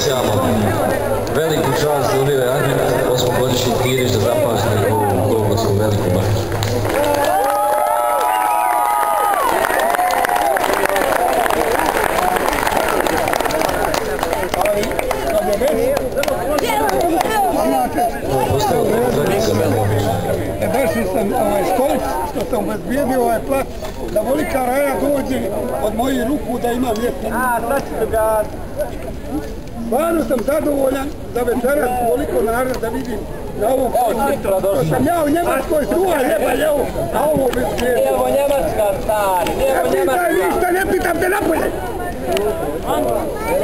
emocijama. Veliku čast dobio je Armin, osmogodišnji Tirić da zapažne ovu Golgotsku veliku bašću. Baš sam stolic što sam obezbijedio ovaj plac da volika raja dođe od mojih ruku da ima mjesto. Stvarno sam zadovoljan za večeras koliko naroda da vidim na ovom placu. Sam ja u Njemačkoj truva jeba jeo, a ovo obezbijedio. Evo Njemačka stari, evo Njemačka. Ne pitam te napolje.